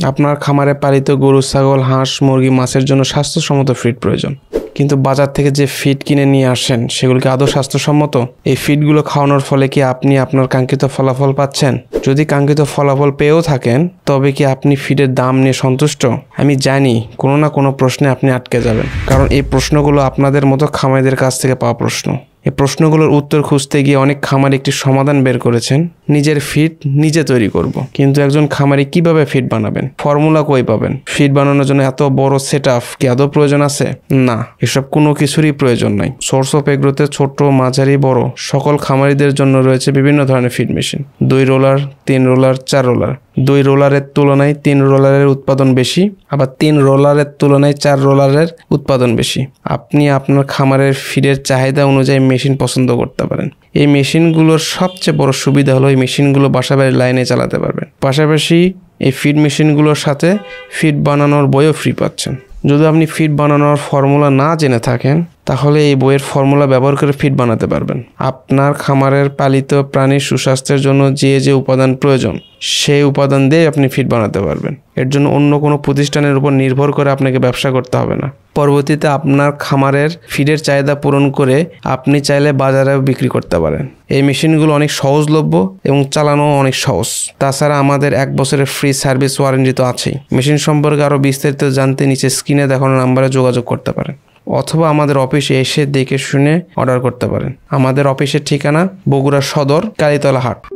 আপনার খামারে পালিত গরু, ছাগল, হাঁস, মুরগি, মাছের জন্য স্বাস্থ্যসম্মত ফিড প্রয়োজন। কিন্তু বাজার থেকে যে ফিড কিনে নিয়ে আসেন সেগুলো কি আদৌ স্বাস্থ্যসম্মত? এই ফিডগুলো খাওয়ানোর ফলে কি আপনি আপনার কাঙ্ক্ষিত ফলাফল পাচ্ছেন? যদি কাঙ্ক্ষিত ফলাফল পেয়েও থাকেন, তবে কি আপনি ফিডের দাম নিয়ে সন্তুষ্ট? আমি জানি কোনো না কোনো প্রশ্নে আপনি আটকে যাবেন, কারণ এই প্রশ্নগুলো আপনাদের মতো খামারিদের কাছ থেকে পাওয়া প্রশ্ন। এই প্রশ্নগুলোর উত্তর খুঁজতে গিয়ে অনেক খামারি একটি সমাধান বের করেছেন, নিজের ফিড নিজে তৈরি করব। কিন্তু একজন খামারি কিভাবে ফিড বানাবেন? ফর্মুলা কই পাবেন? ফিড বানানোর জন্য এত বড় সেটআপ কি আদৌ প্রয়োজন আছে? না, এসব কোনো কিছুরই প্রয়োজন নাই। সোর্স অফ এগ্রোতে ছোট, মাঝারি, বড় সকল খামারিদের জন্য রয়েছে বিভিন্ন ধরনের feed machine. 2 roller, 3 roller, 4 roller. 2 রোলারের তুলনায় 3 রোলারের উৎপাদন বেশি, আবার 3 রোলারের তুলনায় 4 রোলারের উৎপাদন বেশি। আপনি আপনার খামারের ফিডের চাহিদা অনুযায়ী মেশিন পছন্দ করতে পারেন। এই মেশিনগুলোর সবচেয়ে বড় সুবিধা হলো এই মেশিনগুলো বাসাবাড়ির লাইনে চালাতে পারবেন। পাশাপাশি এই ফিড মেশিনগুলোর সাথে ফিড বানানোর বইও ফ্রি পাচ্ছেন। যদি আপনি ফিড বানানোর ফর্মুলা না জেনে থাকেন, তাহলে এই বইয়ের ফর্মুলা ব্যবহার করে ফিড বানাতে পারবেন। আপনার খামারের পালিত প্রাণীর সুস্বাস্থ্যের জন্য যে যে উপাদান প্রয়োজন, সেই উপাদান দিয়ে আপনি ফিড বানাতে পারবেন। এর জন্য অন্য কোনো প্রতিষ্ঠানের উপর নির্ভর করে আপনাকে ব্যবসা করতে হবে না। পরবর্তীতে আপনার খামারের ফিডের চাহিদা পূরণ করে আপনি চাইলে বাজারেও বিক্রি করতে পারেন। এই মেশিনগুলো অনেক সহজলভ্য এবং চালানো অনেক সহজ। তাছাড়া আমাদের 1 বছরের ফ্রি সার্ভিস ওয়ারেন্টি তো আছেই। মেশিন সম্পর্কে আরও বিস্তারিত জানতে নিচে স্ক্রিনে দেখানো নাম্বারে যোগাযোগ করতে পারেন, অথবা আমাদের অফিসে এসে দেখে শুনে অর্ডার করতে পারেন। আমাদের অফিসের ঠিকানা বগুড়া সদর, কালীতলা হাট।